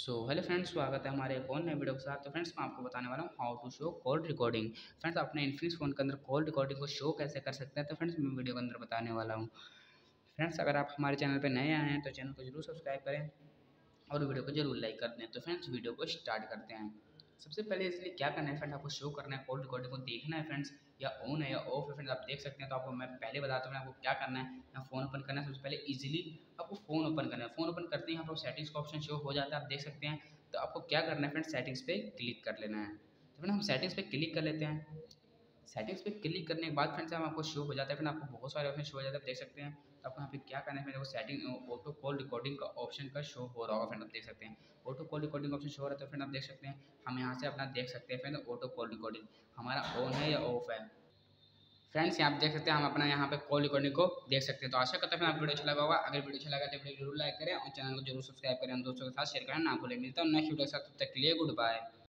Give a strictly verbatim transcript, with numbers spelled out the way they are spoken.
So hello friends, स्वागत है हमारे एक और नए वीडियो के साथ। तो फ्रेंड्स मैं आपको बताने वाला हूँ how to show call recording. Friends अपने इन्फिनिक्स फ़ोन के अंदर कॉल रिकॉर्डिंग को शो कैसे कर सकते हैं, तो फ्रेंड्स मैं वीडियो के अंदर बताने वाला हूँ। फ्रेंड्स अगर आप हमारे चैनल पर नए आए हैं तो चैनल को जरूर सब्सक्राइब करें और वीडियो को जरूर लाइक कर दें। तो फ्रेंड्स वीडियो को स्टार्ट करते हैं। सबसे पहले इसलिए क्या करना है फ्रेंड्स, आपको शो करना है, कॉल रिकॉर्डिंग को देखना है फ्रेंड्स, या ऑन है या ऑफ है। फ्रेंड्स आप देख सकते हैं, तो आपको मैं पहले बताता हूँ आपको क्या करना है। यहाँ फ़ोन ओपन करना है, सबसे पहले इजीली आपको फ़ोन ओपन करना है। फ़ोन ओपन करते ही यहाँ पर सेटिंग्स का ऑप्शन शो हो जाता है, आप देख सकते हैं। तो आपको क्या करना है फ्रेंड्स, सेटिंग्स पे क्लिक कर लेना है। तो फ्रेंड हम सेटिंग्स पे क्लिक कर लेते हैं। सेटिंग्स पे क्लिक करने के बाद फ्रेंड्स हम आपको शो हो जाता है। फिर आपको बहुत सारे ऑप्शन शो हो जाते हैं, आप देख सकते हैं। तो आपको यहाँ पे क्या करना है, फिर वो सेटिंग ऑटो कॉल रिकॉर्डिंग का ऑप्शन का शो हो रहा होगा। फ्रेंड आप देख सकते हैं auto call recording option show हो रहा है। तो फ्रेंड आप देख सकते हैं, हम यहाँ से अपना देख सकते हैं फ्रेंड ऑटो कॉल रिकॉर्डिंग हमारा ऑन है या ऑफ है। फ्रेंड्स यहाँ आप देख सकते हैं, हम अपना यहाँ पे कॉल रिकॉर्डिंग को देख सकते हैं। तो आशा करते हैं आपको वीडियो अच्छा लगा होगा। अगर वीडियो अच्छा लगा तो वीडियो जरूर लाइक करें और चैनल को जरूर सब्सक्राइब करें, दोस्तों के साथ शेयर करें ना भूलें। मिलता हूँ नेक्स्ट वीडियो के साथ, तब तक के लिए गुड बाय।